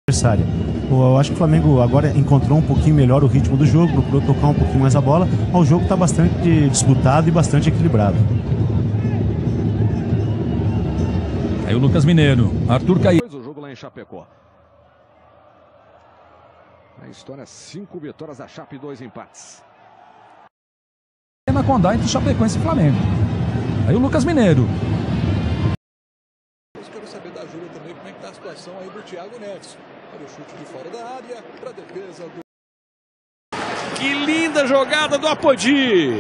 adversária. Eu acho que o Flamengo agora encontrou um pouquinho melhor o ritmo do jogo, procurou tocar um pouquinho mais a bola. O jogo está bastante disputado e bastante equilibrado. Aí o Lucas Mineiro, Arthur Caí. O jogo lá em Chapecó. A história, 5 vitórias da Chape, 2 empates. Na Condá entre Chapecoense e Flamengo. Aí o Lucas Mineiro. Eu quero saber da Júlia também como é que está a situação aí do Thiago Neves. Olha o chute de fora da área para a defesa do... Que linda jogada do Apodi!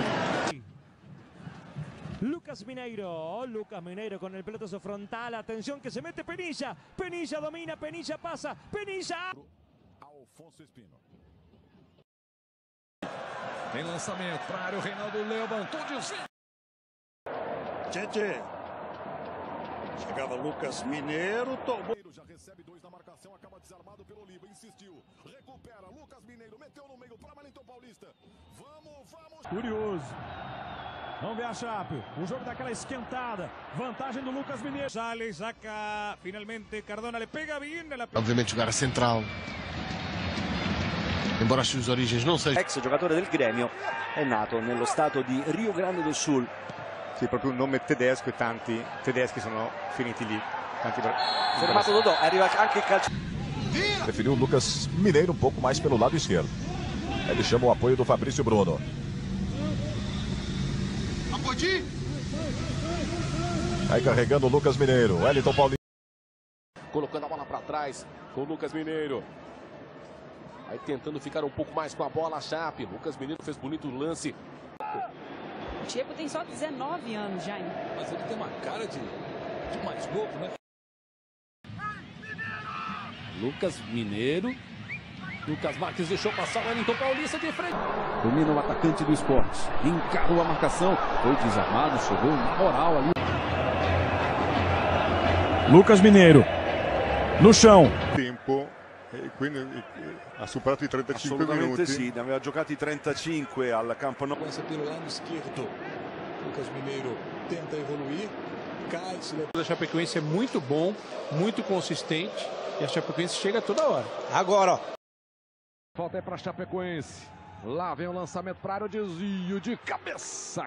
Lucas Mineiro con el pelotazo frontal, atención que se mete Penilla, Penilla domina, Penilla pasa, Penilla. Alfonso Espino. Tem lançamento para a área, o Reinaldo levantou de cima. Tchê. Chegava Lucas Mineiro, tomou. Já recebe 2 na marcação, acaba desarmado pelo Oliva, insistiu, recupera, Lucas Mineiro, meteu no meio para Wellington Paulista. Vamos. Curioso. Vamos ver a Chape. O jogo daquela esquentada. Vantagem do Lucas Mineiro. Sale, saca. Finalmente Cardona le pega bem. Obviamente jogar a central. Embora as suas origens não sejam. Ex giocatore del Gremio, è nato nello stato di Rio Grande do Sul. Sì, proprio un nome tedesco e tanti tedeschi sono finiti lì. Fermato Dodò, arriva anche il calcio. Preferiu o Lucas Mineiro um pouco mais pelo lado esquerdo. Ele chama o apoio do Fabrício Bruno. Aí carregando o Lucas Mineiro, Wellington Paulista. Colocando a bola para trás com o Lucas Mineiro. Aí tentando ficar um pouco mais com a bola a Chape. Lucas Mineiro fez bonito lance. O Diego tem só 19 anos, Jaime. Mas ele tem uma cara de mais novo, né? Lucas Mineiro. Lucas Marques deixou passar o Wellington Paulista de frente. Domina o atacante do Sport. Encarou a marcação. Foi desarmado, chegou na moral ali. Lucas Mineiro. No chão. Tempo. E quindi ha superato i 35 minuti. Sì, ne aveva giocati 35 al campo. Começa pelo lado esquerdo. Lucas Mineiro tenta evoluir. Cai, se leva. A Chapecoense é muito bom, muito consistente. E a Chapecoense chega toda hora. Agora, ó. Falta é para Chapecoense. Lá vem o lançamento para a área, o desvio de cabeça.